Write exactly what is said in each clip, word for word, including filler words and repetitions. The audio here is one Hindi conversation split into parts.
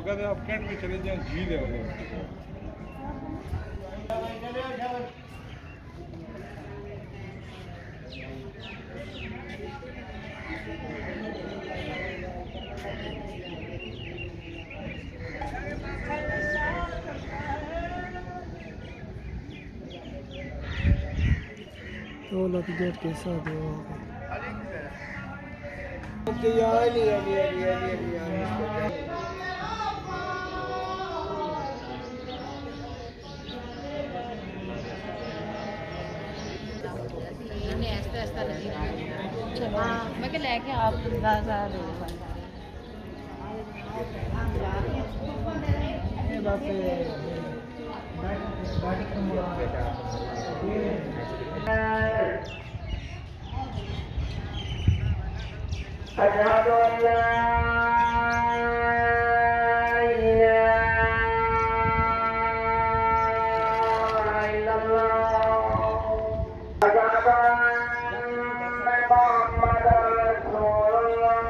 कहते आप कैंट में चले जाएं, झील है उधर। तो लग गेट के साथ है वहाँ पे। मैं क्या लेके आप ज़्यादा अशहदु अन ला इलाहा इल्लल्लाह अशहदु अन्न मुहम्मदर रसूलुल्लाह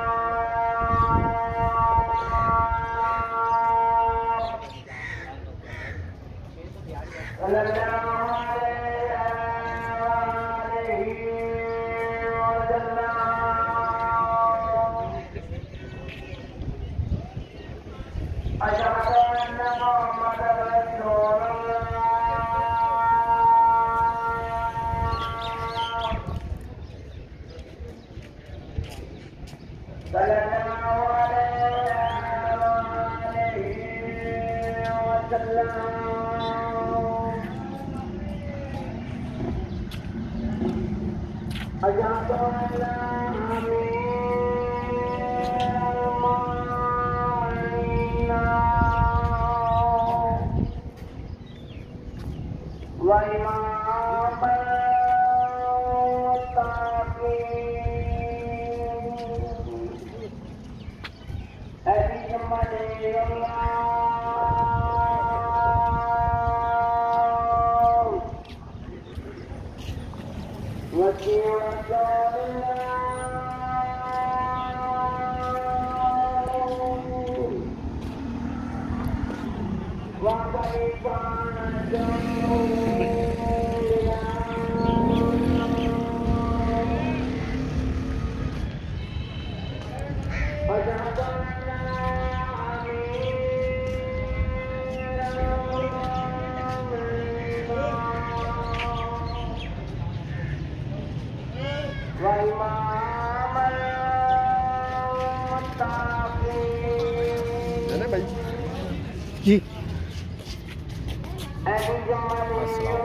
सल्लल्लाहु अलैहि वसल्लम। अशहदु अन्न मुहम्मदर रसूलुल्लाह सल्लल्लाहु अलैहि वसल्लम। अशहदु अन्न जी।